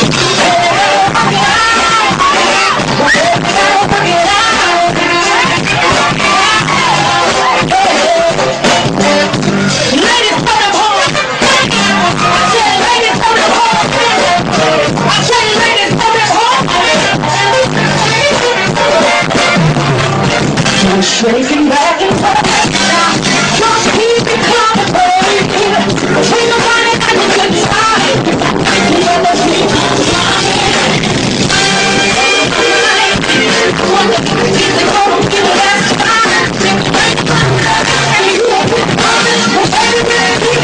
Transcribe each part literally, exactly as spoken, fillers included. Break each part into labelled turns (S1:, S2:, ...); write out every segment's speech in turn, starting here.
S1: Racing back and forth, just keep it coming, baby. Ain't nobody got the good side. You never sleep on time. One of the things that gonna be the last time. And you won't be coming, baby.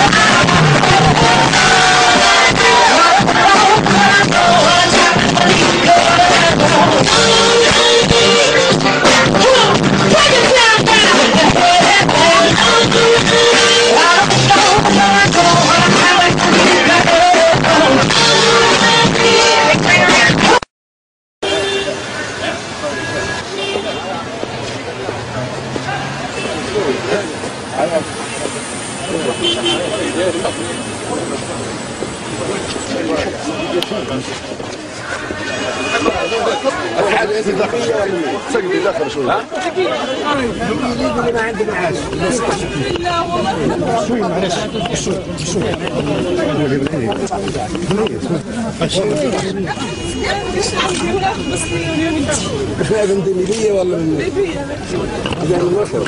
S2: سجلي داخل شوي. ها؟ اللي ما عنده معاش. لا والله. شوي معلش. شوي شوي. ايش لازم انت ليبيه ولا من ليبيه؟ من مصر.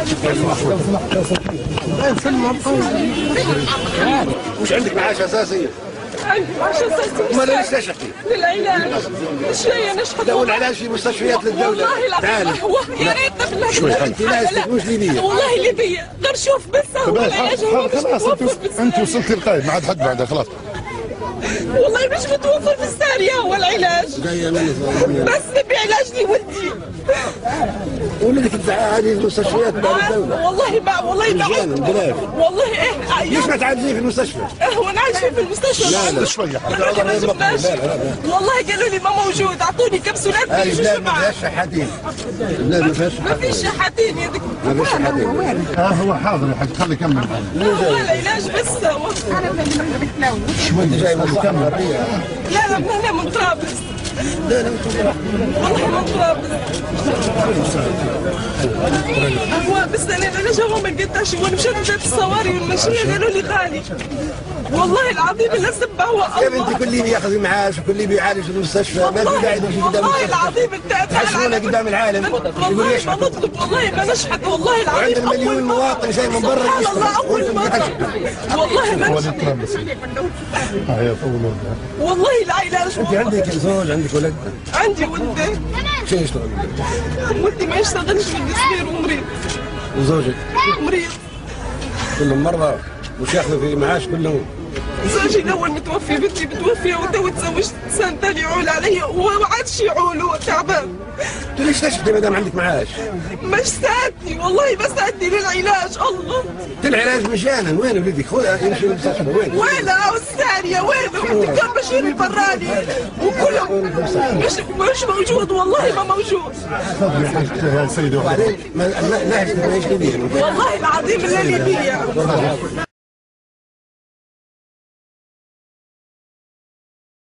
S2: مش عندك معاش اساسي؟ عندي معاش اساسي. امال ليش تشحتي؟ للعلاج. شويه نشحت. لا والعلاج في مستشفيات للدوله. والله العظيم يا ريت بالله. شوي انت ناس مش ليبيه. والله ليبيه، غير شوف بس هو العلاج.
S3: خلاص انت وصلت القايد ما عاد حد بعدها خلاص.
S2: والله مش متوفر في السارية هو العلاج. بس نبي علاج لولدي. ولدك هذه المستشفيات تبع الدولة. والله ما والله ما والله ايه. ليش ما تعالجيه في المستشفى؟ هو نعالجيه في المستشفى.
S3: لا لا شوية.
S2: والله قالوا لي ما موجود، اعطوني كبسولات.
S3: البلاد ما فيهاش شحاتين. البلاد ما فيهاش شحاتين.
S2: ما فيش شحاتين يا دكتور.
S3: ما فيش شحاتين. اه هو حاضر يا حاج خلي يكمل.
S2: هو العلاج بس.
S3: شوية جاي من كمل.
S2: لا لا من هنا من طرابلس. لا لا والله من طرابلس. هو بس انا العلاج هو ما قداش، وانا مشيت بدات الصواري والمشيه قالوا لي غالي. والله العظيم لازم هو
S4: يا بنتي كل اللي بياخذ معاش وكل اللي بيعالج في المستشفى ما في داعي نمشي قدام
S2: والله العظيم انت
S4: تحشرونا قدام العالم.
S2: والله ما نطلب، والله ما نشحت، والله العظيم.
S4: وعندنا مليون مواطن جاي من برا
S2: سبحان الله اول مره. والله ما نشحت. والله العلاج.
S4: انت عندك زوج عندك ولد؟
S2: عندي ولدي.
S4: شو يشتغل؟
S2: ولدي ما يشتغلش في الدسبير ومريض.
S4: وزوجك؟
S2: مريض.
S4: كلهم مرضى وش ياخذوا في معاش كلهم؟
S2: زوجي الاول متوفي، بنتي متوفيه، وتو تزوجت سنه ثاني يعول علي وما عادش يعول، هو تعبان.
S4: انت ليش تشحتي ما دام عندك معاش؟
S2: مش ساعدني والله، ما ساعدني للعلاج. الله
S4: العلاج مجانا. وين ولدك؟ خذها يمشي للمستشفى. وين؟
S2: وين الثانيه؟ وين؟ الدكتور بشير البراني وكلهم مش مش موجود، والله ما موجود.
S3: سيدي
S4: وبعدين ما ما ليبيه.
S2: والله العظيم لا ليبيه.